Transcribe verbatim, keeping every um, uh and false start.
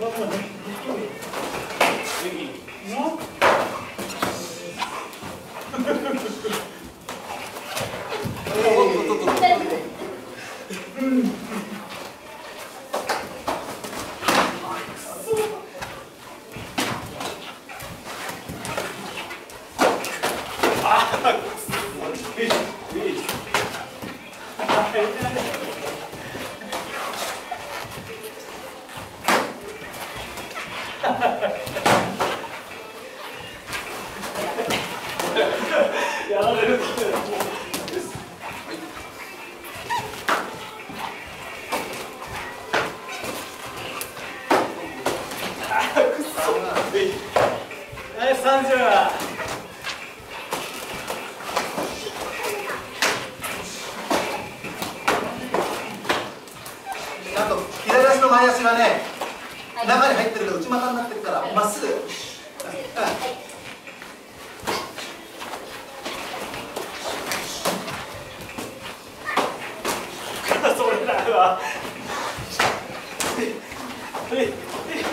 やられると。はい、さんじゅう。 あと左足の前足がね、中に入ってるけど内股になってるからまっすぐ。うんそれだわ。